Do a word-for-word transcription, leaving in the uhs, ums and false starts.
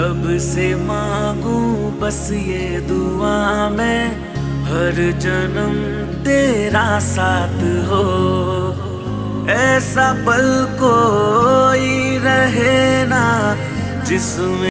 रब से मांगू बस ये दुआ मैं, हर जन्म तेरा साथ हो। ऐसा पल कोई रहे ना जिसमें